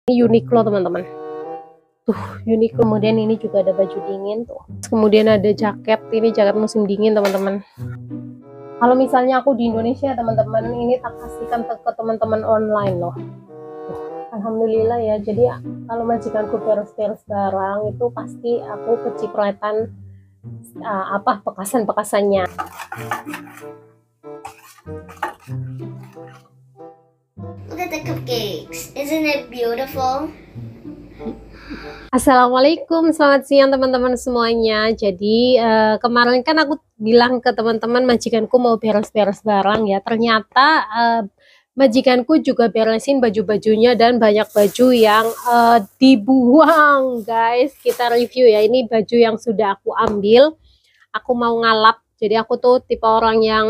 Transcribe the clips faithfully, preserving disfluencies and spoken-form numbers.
Ini Uniqlo teman-teman. Tuh Uniqlo. Kemudian ini juga ada baju dingin tuh. Kemudian ada jaket. Ini jaket musim dingin teman-teman. Kalau misalnya aku di Indonesia teman-teman, ini tak kasihkan ke teman-teman online loh. Alhamdulillah ya. Jadi kalau majikanku beres-beres barang itu pasti aku kecipratan uh, apa bekasan-bekasannya. Look at the cupcakes. Isn't it beautiful? Assalamualaikum, selamat siang teman-teman semuanya. Jadi uh, kemarin kan aku bilang ke teman-teman majikanku mau beres-beres barang ya. Ternyata uh, majikanku juga beresin baju-bajunya dan banyak baju yang uh, dibuang, guys. Kita review ya. Ini baju yang sudah aku ambil. Aku mau ngalap. Jadi aku tuh tipe orang yang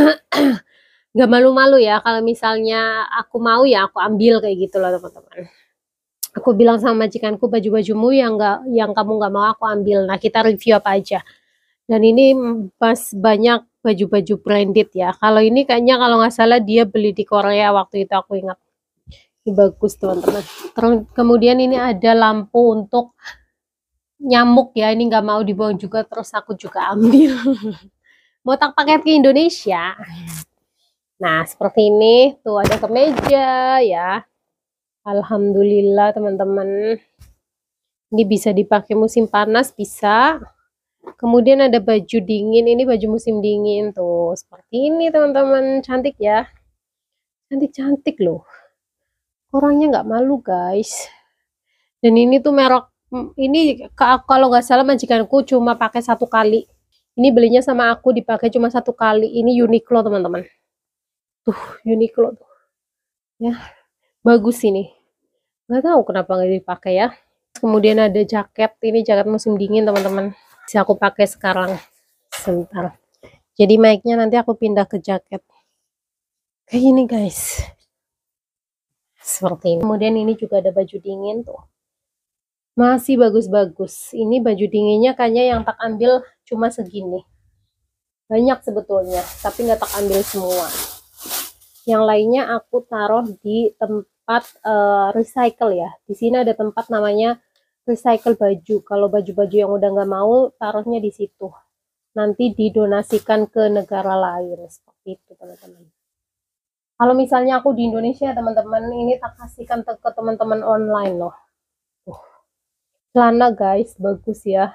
gak malu-malu ya. Kalau misalnya aku mau ya aku ambil kayak gitu loh teman-teman. Aku bilang sama majikanku, baju-bajumu yang nggak yang kamu nggak mau aku ambil. Nah kita review apa aja. Dan ini pas banyak baju-baju branded ya. Kalau ini kayaknya kalau nggak salah dia beli di Korea waktu itu, aku ingat. Ini bagus teman-teman. Kemudian ini ada lampu untuk nyamuk ya. Ini nggak mau dibuang juga, terus aku juga ambil. Mau tak paket ke Indonesia. Nah seperti ini. Tuh ada kemeja ya. Alhamdulillah teman-teman. Ini bisa dipakai musim panas, bisa. Kemudian ada baju dingin, ini baju musim dingin tuh. Seperti ini teman-teman, cantik ya. Cantik-cantik loh. Orangnya nggak malu guys. Dan ini tuh merek, ini kalau nggak salah majikanku cuma pakai satu kali. Ini belinya sama aku dipakai cuma satu kali. Ini Uniqlo teman-teman. Tuh Uniqlo tuh. Ya, bagus ini. Nggak tahu kenapa nggak dipakai ya. Kemudian ada jaket, ini jaket musim dingin teman-teman. Bisa aku pakai sekarang. Sebentar. Jadi mic-nya nanti aku pindah ke jaket. Kayak gini guys. Seperti ini. Kemudian ini juga ada baju dingin tuh. Masih bagus-bagus. Ini baju dinginnya kayaknya yang tak ambil cuma segini. Banyak sebetulnya, tapi nggak tak ambil semua. Yang lainnya aku taruh di tempat uh, recycle ya. Di sini ada tempat namanya recycle baju. Kalau baju-baju yang udah nggak mau, taruhnya di situ. Nanti didonasikan ke negara lain. Seperti itu teman-teman. Kalau misalnya aku di Indonesia teman-teman, ini tak kasihkan ke teman-teman online loh. Uh, celana guys, bagus ya.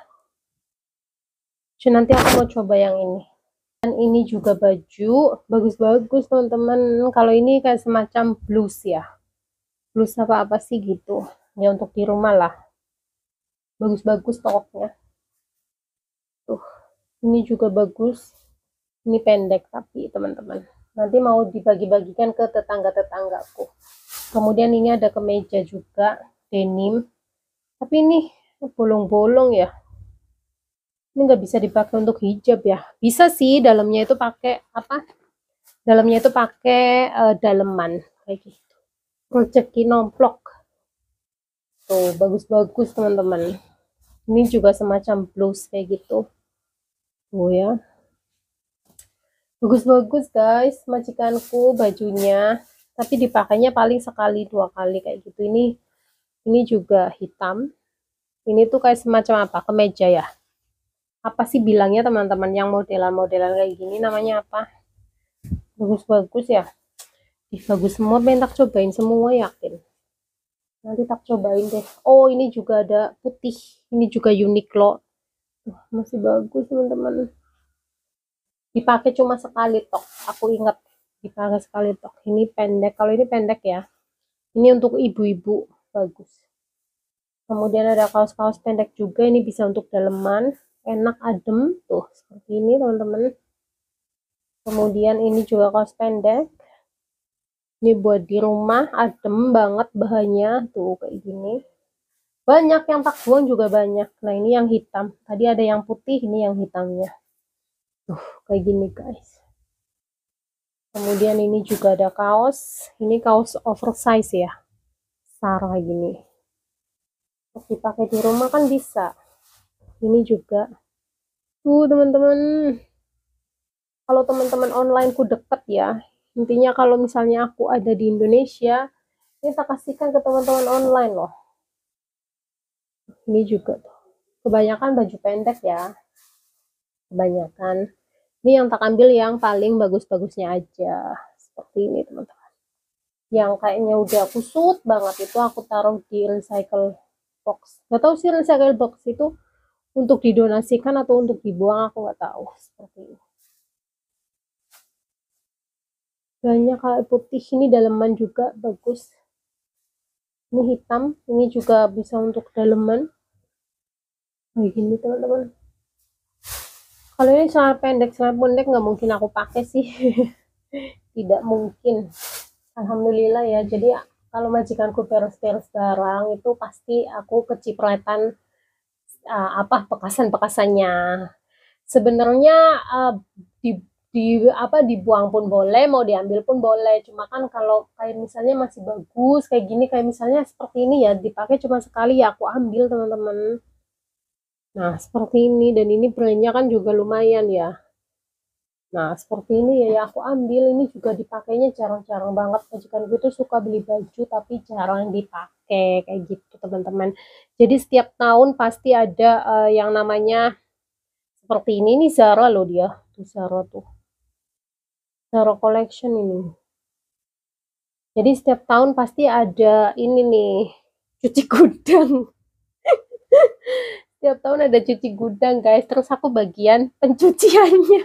So, nanti aku mau coba yang ini. Dan ini juga baju, bagus-bagus teman-teman. Kalau ini kayak semacam blus ya. Blus apa-apa sih gitu. Ya untuk di rumah lah. Bagus-bagus pokoknya. Tuh, ini juga bagus. Ini pendek tapi teman-teman. Nanti mau dibagi-bagikan ke tetangga-tetanggaku. Kemudian ini ada kemeja juga, denim. Tapi ini bolong-bolong ya. Ini nggak bisa dipakai untuk hijab ya. Bisa sih dalamnya itu pakai apa? Dalamnya itu pakai uh, daleman kayak gitu. Rezeki nomplok. Tuh bagus-bagus teman-teman. Ini juga semacam blus kayak gitu. Oh ya. Bagus-bagus guys, majikanku bajunya. Tapi dipakainya paling sekali dua kali kayak gitu. Ini ini juga hitam. Ini tuh kayak semacam apa? Kemeja ya. Apa sih bilangnya teman-teman yang modelan-modelan kayak gini namanya apa? Bagus-bagus ya. Ih, bagus semua, pengen tak cobain semua yakin. Nanti tak cobain deh. Oh, ini juga ada putih. Ini juga Uniqlo. Tuh, masih bagus teman-teman. Dipakai cuma sekali tok. Aku ingat dipakai sekali tok. Ini pendek. Kalau ini pendek ya. Ini untuk ibu-ibu. Bagus. Kemudian ada kaos-kaos pendek juga. Ini bisa untuk daleman. Enak adem tuh seperti ini teman-teman. Kemudian ini juga kaos pendek, ini buat di rumah adem banget bahannya tuh kayak gini. Banyak yang tak buang juga banyak. Nah ini yang hitam, tadi ada yang putih, ini yang hitamnya tuh kayak gini guys. Kemudian ini juga ada kaos, ini kaos oversize ya, sarung kayak gini untuk dipakai di rumah kan bisa. Ini juga tuh teman-teman, kalau teman-teman online ku deket ya, intinya kalau misalnya aku ada di Indonesia Ini tak kasihkan ke teman-teman online loh. Ini juga tuh. Kebanyakan baju pendek ya. Kebanyakan. Ini yang tak ambil yang paling bagus-bagusnya aja. Seperti ini teman-teman. Yang kayaknya udah kusut banget itu aku taruh di recycle box. Gak tahu sih recycle box itu untuk didonasikan atau untuk dibuang, aku nggak tahu. Seperti ini. Banyak kayak putih, ini daleman juga bagus. Ini hitam, ini juga bisa untuk daleman. Begini teman-teman. Kalau ini celana pendek, celana pendek nggak mungkin aku pakai sih. Tidak mungkin. Alhamdulillah ya. Jadi kalau majikanku beres-beres barang itu pasti aku kecipratan uh, apa bekasan-bekasannya. Sebenarnya uh, di di apa dibuang pun boleh, mau diambil pun boleh. Cuma kan kalau kayak misalnya masih bagus kayak gini, kayak misalnya seperti ini ya, dipakai cuma sekali ya aku ambil teman-teman. Nah seperti ini, dan ini brandnya kan juga lumayan ya. Nah seperti ini ya, ya aku ambil. Ini juga dipakainya jarang-jarang banget. Majikan gue tuh suka beli baju tapi jarang dipakai kayak gitu teman-teman. Jadi setiap tahun pasti ada uh, yang namanya seperti ini. Ini Zara loh dia, tuh Zara tuh. Zara Collection ini. Jadi setiap tahun pasti ada ini nih, cuci gudang. Setiap tahun ada cuci gudang guys. Terus aku bagian pencuciannya.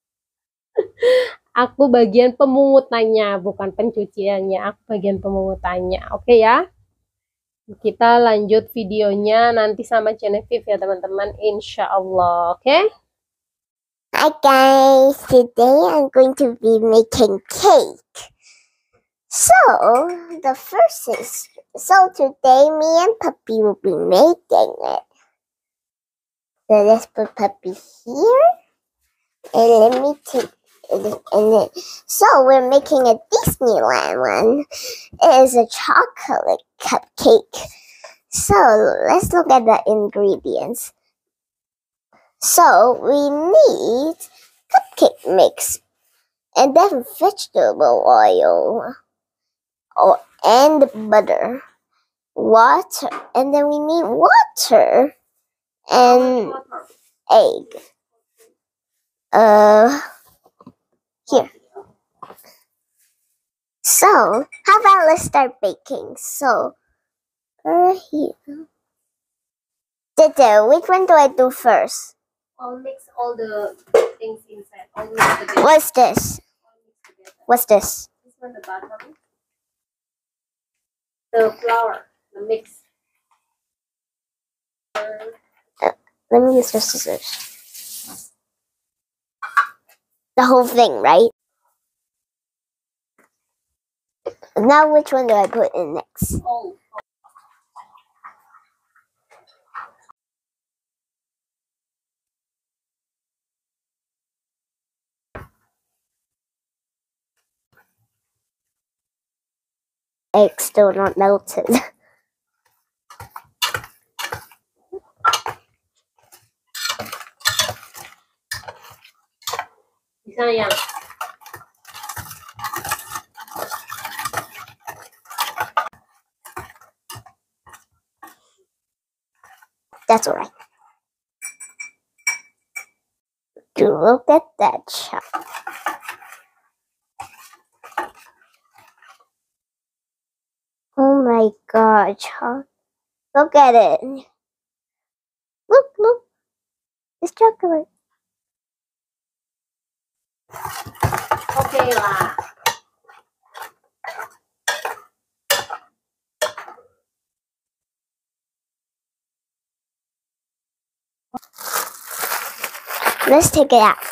Aku bagian pemungutannya, bukan pencuciannya. Aku bagian pemungutannya. Oke ya. Kita lanjut videonya nanti sama Genevieve ya teman-teman. Insya Allah. Oke. Hi guys, today I'm going to be making cake. So, the first is, so today me and Puppy will be making it. So let's put Puppy here. And let me take it. And then, so we're making a Disneyland one. It is a chocolate cupcake. So let's look at the ingredients. So we need cupcake mix. And then vegetable oil. Oh, and butter, water, and then we need water and egg. Uh, here. So, how about let's start baking? So, uh, here. Dada, which one do I do first? I'll mix all the things inside. I'll mix together. What's this? What's this? This one, the bottom. The flour, the mix. Uh, let me use your scissors. The whole thing, right? Now which one do I put in next? Oh. Egg still not melted. Bisa yang That's alright. Look at that shot. Oh my god, Chuck. Look at it. Look, look. It's chocolate. okay lah. Let's take it out.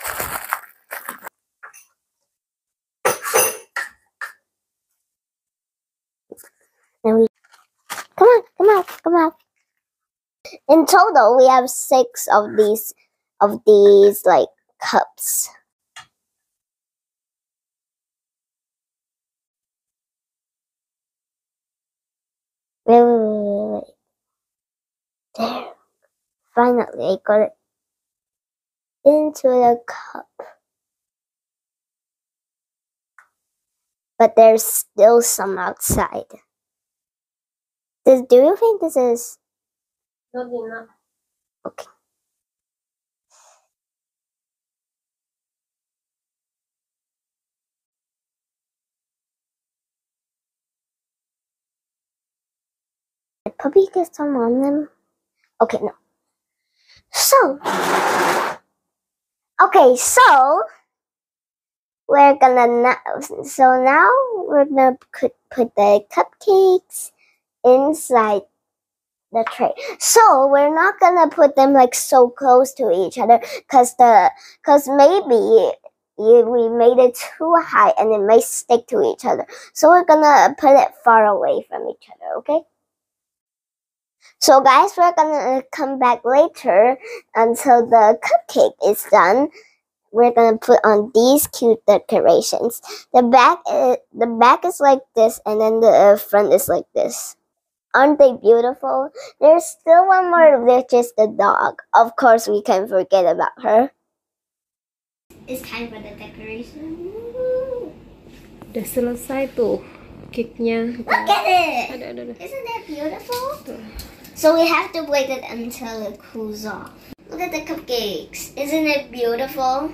Then we come on, come on, come on. In total, we have six of these of these like cups. Wait, wait, wait, wait, wait. There. Finally, I got it into the cup. But there's still some outside. Does, do you think this is Not enough. okay? Did puppy get some on them? Okay, no. So, okay, so we're gonna now. So now we're gonna put put the cupcakes inside the tray. So we're not gonna put them like so close to each other, cause the cause maybe you, we made it too high and it may stick to each other. So we're gonna put it far away from each other. Okay. So guys, we're gonna come back later until the cupcake is done. We're gonna put on these cute decorations. The back, is, the back is like this, and then the front is like this. Aren't they beautiful? There's still one more, which is the dog. Of course, we can't forget about her. It's time for the decoration. Udah selesai tuh cake-nya. Look at it! Ada, ada, ada. Isn't that beautiful? Tuh. So we have to wait it until it cools off. Look at the cupcakes. Isn't it beautiful?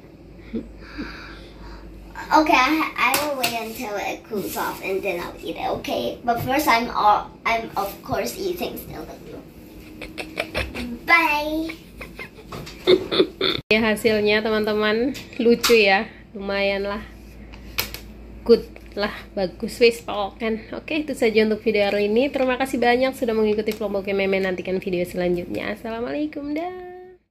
Okay, I, I will wait until it cools off and then I'll eat it. Okay, but first I'm all, I'm of course eating still with you. Bye. Ya, hasilnya teman-teman lucu ya, lumayan lah, good lah, bagus wis kan. Oke, itu saja untuk video hari ini. Terima kasih banyak sudah mengikuti vlog Meme. Nantikan video selanjutnya. Assalamualaikum dah.